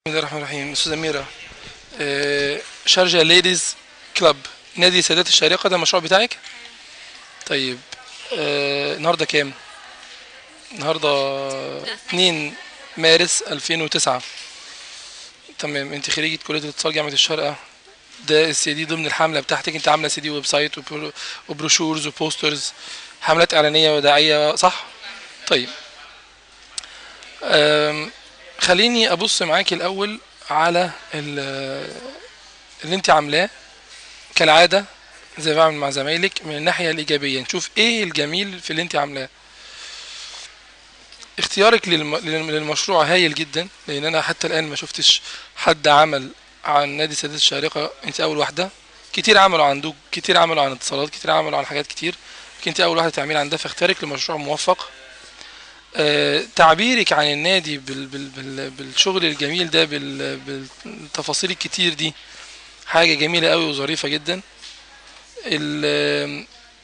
الله الرحمن الرحيم. استاذه اميره، شارجة ليديز كلاب، نادي سيدات الشارقه، ده المشروع بتاعك؟ طيب، النهارده كام؟ النهارده 2 مارس 2009. تمام، انت خريجة كلية الاتصال جامعة الشارقة. ده السي دي ضمن الحملة بتاعتك، انت عاملة سي دي ويب سايت وبروشورز وبوسترز، حملات اعلانية ودعائية، صح؟ طيب، آم، خليني ابص معاكي الاول على اللي انت عاملاه كالعادة، زي ما بعمل مع زمايلك، من الناحية الإيجابية نشوف إيه الجميل في اللي أنت عاملاه. اختيارك للمشروع هايل جدا، لأن أنا حتى الآن ما شفتش حد عمل عن نادي السادات الشارقة. أنت أول واحدة. كتير عملوا عن دوج، كتير عملوا عن اتصالات، كتير عملوا عن حاجات كتير، لكن أنت أول واحدة تعملي عن ده، فاختيارك لمشروع موفق. تعبيرك عن النادي بالشغل الجميل ده، بالتفاصيل الكتير دي، حاجة جميلة قوي وظريفة جدا. ال-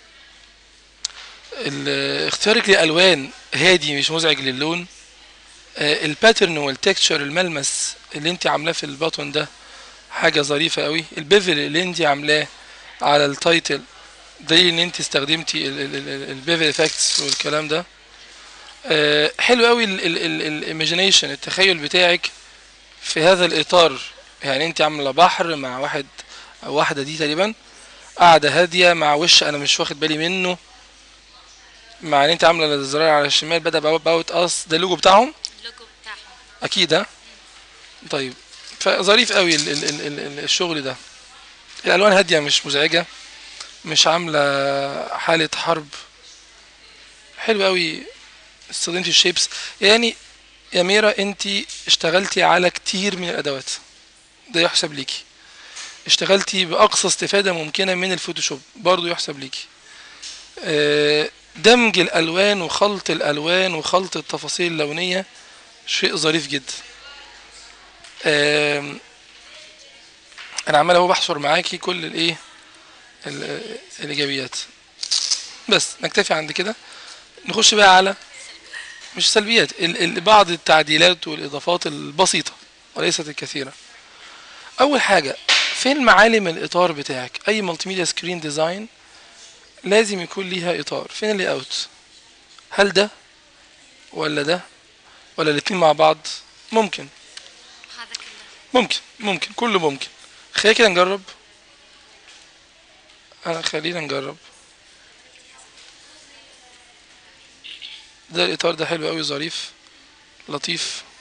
اختيارك للالوان هادي مش مزعج للون. الباترن والتكتشر، الملمس اللي انت عاملاه في البطن ده حاجه ظريفه قوي. البيفل اللي انت عاملاه على التايتل دليل ان انت استخدمتي البيفل افكتس والكلام ده. حلو قوي الايماجينيشن، التخيل بتاعك في هذا الاطار. يعني انت عامله بحر مع واحد او واحده، دي تقريبا قاعده هاديه مع وش انا مش واخد بالي منه، مع ان انت عامله الزرار على الشمال بدا باوت اس، ده اللوجو بتاعهم اللوجو بتاعهم. اكيد، ها؟ طيب، فظريف قوي الشغل ده. الالوان هاديه مش مزعجه، مش عامله حاله حرب. حلو قوي. استخدمتي الشيبس يعني. يا ميرا، انت اشتغلتي على كتير من الادوات، ده يحسب ليكي. اشتغلتي باقصى استفاده ممكنه من الفوتوشوب، برضو يحسب ليكي. دمج الالوان وخلط الالوان وخلط التفاصيل اللونيه شيء ظريف جدا. آم، انا عمال اهو بحصر معاكي كل الايه، الايجابيات. بس نكتفي عند كده، نخش بقى على، مش سلبيات، بعض التعديلات والاضافات البسيطه وليست الكثيره. اول حاجه، فين معالم الاطار بتاعك؟ اي مالتي ميديا سكرين ديزاين لازم يكون ليها اطار. فين اللي اوت؟ هل ده ولا ده ولا الاتنين مع بعض؟ ممكن. هذا كله. ممكن كله ممكن. خلينا كده نجرب. خلينا نجرب. ده الاطار ده حلو قوي، ظريف، لطيف.